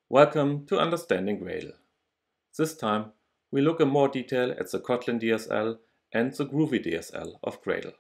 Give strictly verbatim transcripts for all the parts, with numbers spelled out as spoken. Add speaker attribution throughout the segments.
Speaker 1: Welcome to Understanding Gradle. This time we look in more detail at the Kotlin D S L and the Groovy D S L of Gradle.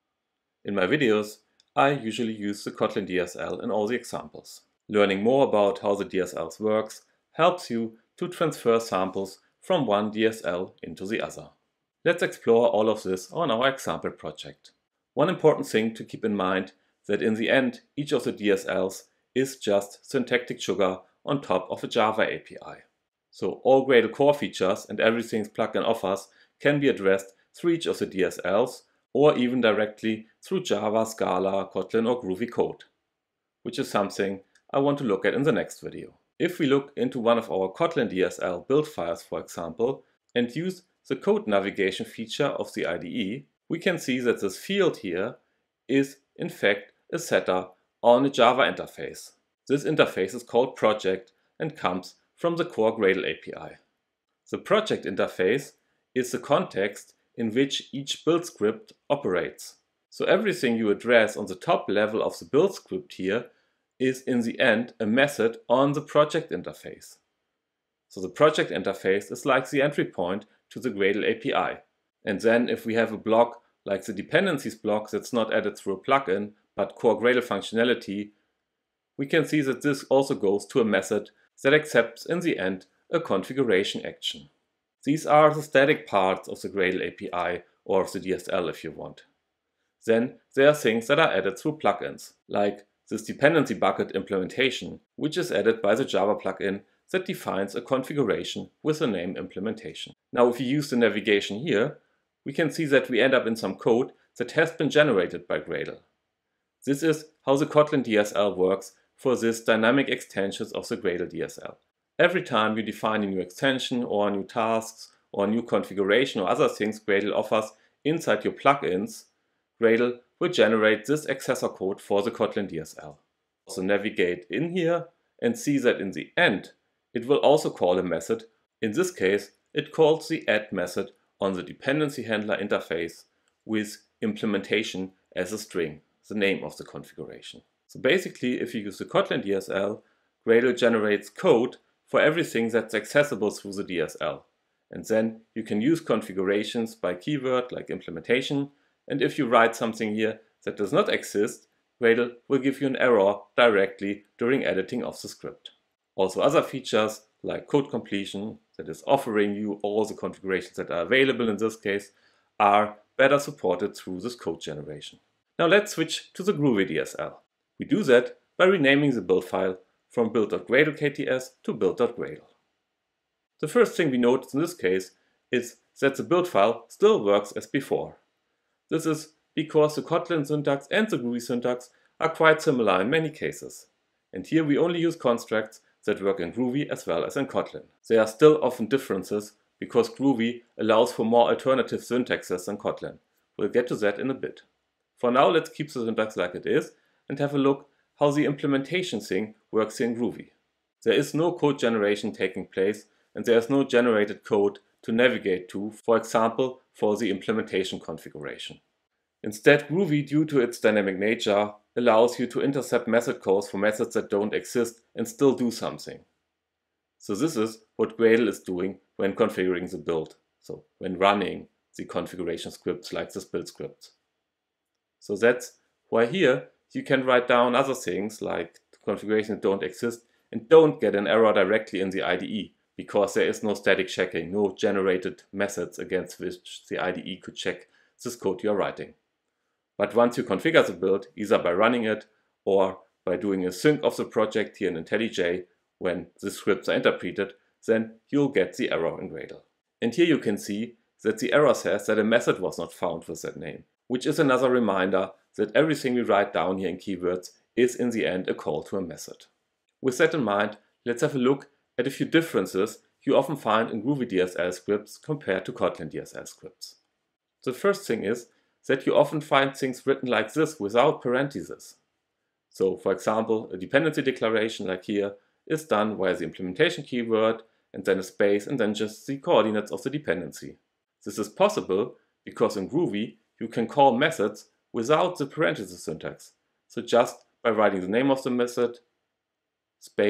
Speaker 1: In my videos I usually use the Kotlin D S L in all the examples. Learning more about how the D S L works helps you to transfer samples from one D S L into the other. Let's explore all of this on our example project. One important thing to keep in mind that in the end each of the D S Ls is just syntactic sugar on top of a Java A P I. So all Gradle core features and everything plugin offers can be addressed through each of the D S Ls or even directly through Java, Scala, Kotlin or Groovy code, which is something I want to look at in the next video. If we look into one of our Kotlin D S L build files, for example, and use the code navigation feature of the I D E, we can see that this field here is in fact a setter on a Java interface. This interface is called project and comes from the core Gradle A P I. The project interface is the context in which each build script operates. So everything you address on the top level of the build script here is in the end a method on the project interface. So the project interface is like the entry point to the Gradle A P I. And then if we have a block like the dependencies block that's not added through a plugin but core Gradle functionality, we can see that this also goes to a method that accepts in the end a configuration action. These are the static parts of the Gradle A P I or of the D S L if you want. Then there are things that are added through plugins, like this dependency bucket implementation, which is added by the Java plugin that defines a configuration with the name implementation. Now if you use the navigation here, we can see that we end up in some code that has been generated by Gradle. This is how the Kotlin D S L works for this dynamic extensions of the Gradle D S L. Every time you define a new extension or new tasks or new configuration or other things Gradle offers inside your plugins, Gradle will generate this accessor code for the Kotlin D S L. Also navigate in here and see that in the end it will also call a method. In this case it calls the add method on the dependency handler interface with implementation as a string, the name of the configuration. So basically, if you use the Kotlin D S L, Gradle generates code for everything that's accessible through the D S L. And then you can use configurations by keyword like implementation. And if you write something here that does not exist, Gradle will give you an error directly during editing of the script. Also other features like code completion, that is offering you all the configurations that are available in this case, are better supported through this code generation. Now let's switch to the Groovy D S L. We do that by renaming the build file from build.gradle.kts to build.gradle. The first thing we notice in this case is that the build file still works as before. This is because the Kotlin syntax and the Groovy syntax are quite similar in many cases. And here we only use constructs that work in Groovy as well as in Kotlin. There are still often differences because Groovy allows for more alternative syntaxes than Kotlin. We'll get to that in a bit. For now, let's keep the syntax like it is and have a look how the implementation thing works in Groovy. There is no code generation taking place and there is no generated code to navigate to, for example, for the implementation configuration. Instead, Groovy, due to its dynamic nature, allows you to intercept method calls for methods that don't exist and still do something. So this is what Gradle is doing when configuring the build, so when running the configuration scripts like this build script. So that's why here you can write down other things like configurations that don't exist and don't get an error directly in the I D E because there is no static checking, no generated methods against which the I D E could check this code you're writing. But once you configure the build, either by running it or by doing a sync of the project here in IntelliJ when the scripts are interpreted, then you'll get the error in Gradle. And here you can see that the error says that a method was not found with that name, which is another reminder that everything we write down here in keywords is in the end a call to a method. With that in mind, let's have a look at a few differences you often find in Groovy D S L scripts compared to Kotlin D S L scripts. The first thing is that you often find things written like this without parentheses. So for example, a dependency declaration like here is done via the implementation keyword and then a space and then just the coordinates of the dependency. This is possible because in Groovy you can call methods without the parenthesis syntax. So just by writing the name of the method, space,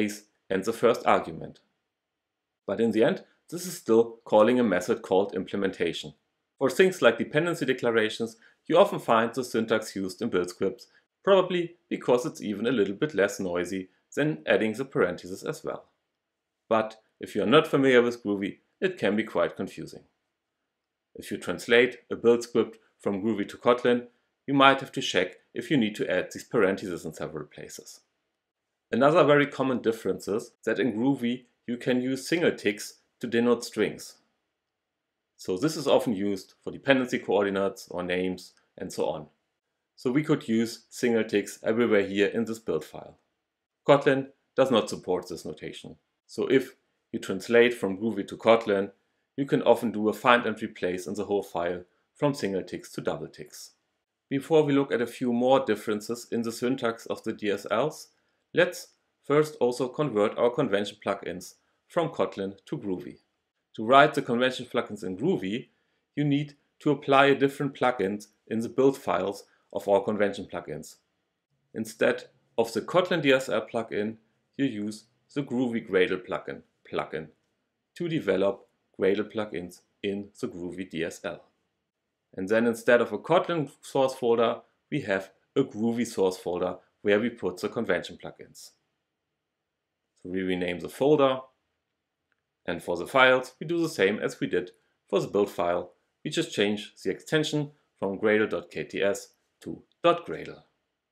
Speaker 1: and the first argument. But in the end, this is still calling a method called implementation. For things like dependency declarations, you often find the syntax used in build scripts, probably because it's even a little bit less noisy than adding the parentheses as well. But if you are not familiar with Groovy, it can be quite confusing. If you translate a build script from Groovy to Kotlin, you might have to check if you need to add these parentheses in several places. Another very common difference is that in Groovy you can use single ticks to denote strings. So this is often used for dependency coordinates or names and so on. So we could use single ticks everywhere here in this build file. Kotlin does not support this notation. So if you translate from Groovy to Kotlin, you can often do a find and replace in the whole file from single ticks to double ticks. Before we look at a few more differences in the syntax of the D S Ls, let's first also convert our convention plugins from Kotlin to Groovy. To write the convention plugins in Groovy, you need to apply a different plugin in the build files of our convention plugins. Instead of the Kotlin D S L plugin, you use the Groovy Gradle plugin, plugin to develop Gradle plugins in the Groovy D S L. And then instead of a Kotlin source folder, we have a Groovy source folder where we put the convention plugins. So we rename the folder, and for the files we do the same as we did for the build file. We just change the extension from gradle.kts to .gradle.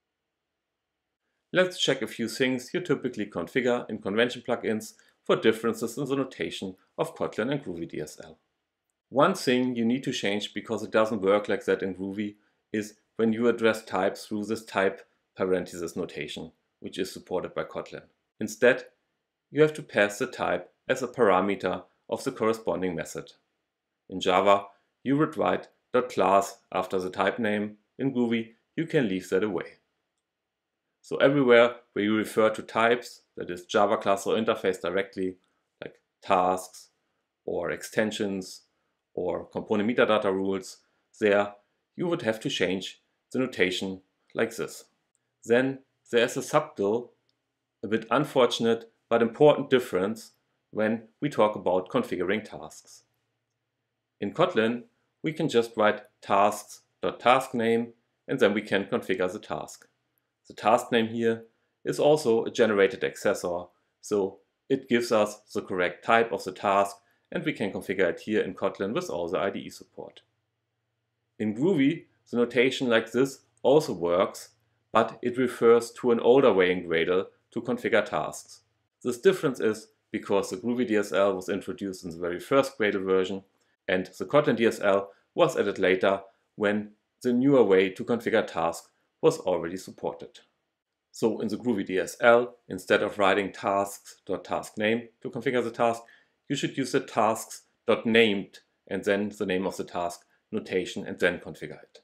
Speaker 1: Let's check a few things you typically configure in convention plugins for differences in the notation of Kotlin and Groovy D S L. One thing you need to change, because it doesn't work like that in Groovy, is when you address types through this type parenthesis notation, which is supported by Kotlin. Instead, you have to pass the type as a parameter of the corresponding method. In Java, you would write .class after the type name. In Groovy, you can leave that away. So everywhere where you refer to types, that is Java class or interface directly, like tasks or extensions or component metadata rules, there you would have to change the notation like this. Then there is a subtle, a bit unfortunate but important difference when we talk about configuring tasks. In Kotlin, we can just write tasks.taskName and then we can configure the task. The task name here is also a generated accessor, so it gives us the correct type of the task and we can configure it here in Kotlin with all the I D E support. In Groovy, the notation like this also works, but it refers to an older way in Gradle to configure tasks. This difference is because the Groovy D S L was introduced in the very first Gradle version and the Kotlin D S L was added later when the newer way to configure tasks was already supported. So in the Groovy D S L, instead of writing tasks.taskName to configure the task, you should use the tasks.named and then the name of the task notation and then configure it.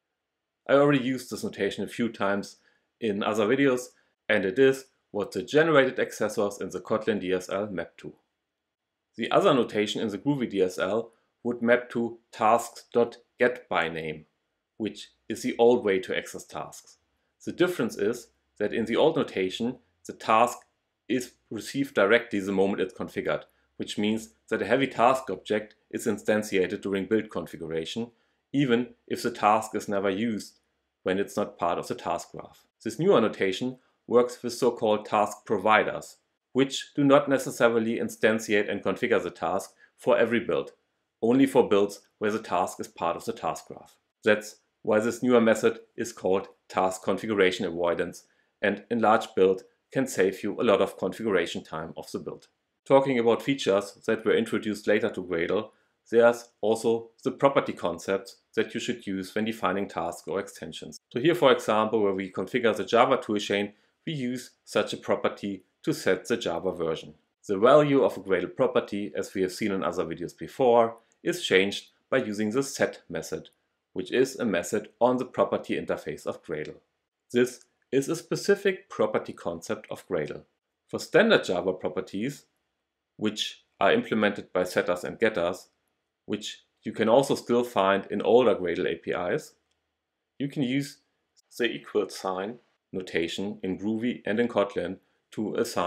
Speaker 1: I already used this notation a few times in other videos, and it is what the generated accessors in the Kotlin D S L map to. The other notation in the Groovy D S L would map to tasks.getByName, which is the old way to access tasks. The difference is that in the old notation, the task is received directly the moment it's configured, which means that a heavy task object is instantiated during build configuration, even if the task is never used when it's not part of the task graph. This newer notation works with so-called task providers, which do not necessarily instantiate and configure the task for every build, only for builds where the task is part of the task graph. That's why this newer method is called task configuration avoidance, and in large build can save you a lot of configuration time of the build. Talking about features that were introduced later to Gradle, there's also the property concepts that you should use when defining tasks or extensions. So here, for example, where we configure the Java toolchain, we use such a property to set the Java version. The value of a Gradle property, as we have seen in other videos before, is changed by using the set method, which is a method on the property interface of Gradle. This is a specific property concept of Gradle. For standard Java properties, which are implemented by setters and getters, which you can also still find in older Gradle A P Is, you can use the equal sign notation in Groovy and in Kotlin to assign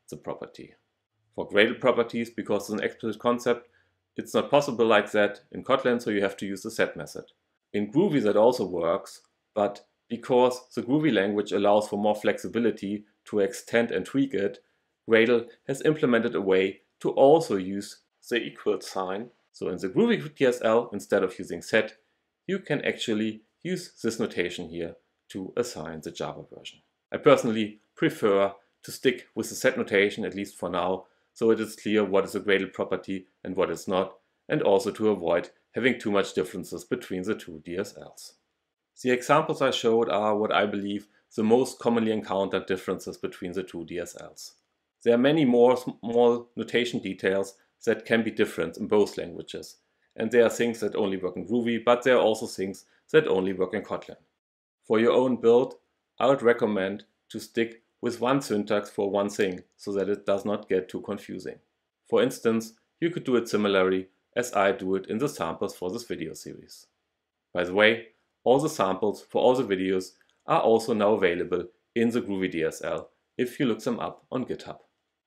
Speaker 1: the property. For Gradle properties, because it's an explicit concept, it's not possible like that in Kotlin, so you have to use the set method. In Groovy that also works, but because the Groovy language allows for more flexibility to extend and tweak it, Gradle has implemented a way to also use the equal sign. So in the Groovy D S L, instead of using set, you can actually use this notation here to assign the Java version. I personally prefer to stick with the set notation, at least for now, so it is clear what is a Gradle property and what is not, and also to avoid having too much differences between the two D S Ls. The examples I showed are what I believe the most commonly encountered differences between the two D S Ls. There are many more small notation details that can be different in both languages, and there are things that only work in Groovy, but there are also things that only work in Kotlin. For your own build, I would recommend to stick with one syntax for one thing so that it does not get too confusing. For instance, you could do it similarly as I do it in the samples for this video series. By the way, all the samples for all the videos are also now available in the Groovy D S L if you look them up on GitHub.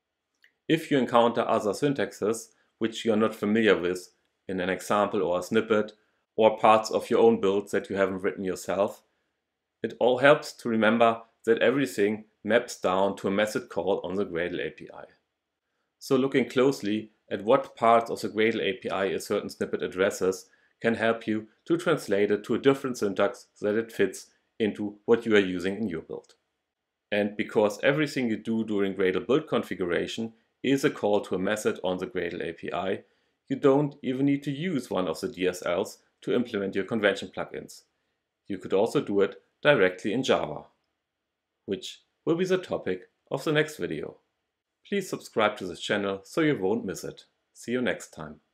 Speaker 1: If you encounter other syntaxes which you are not familiar with in an example or a snippet, or parts of your own builds that you haven't written yourself, it all helps to remember that everything maps down to a method call on the Gradle A P I. So looking closely at what parts of the Gradle A P I a certain snippet addresses can help you to translate it to a different syntax so that it fits into what you are using in your build. And because everything you do during Gradle build configuration is a call to a method on the Gradle A P I, you don't even need to use one of the D S Ls to implement your convention plugins. You could also do it directly in Java, which will be the topic of the next video. Please subscribe to this channel so you won't miss it. See you next time.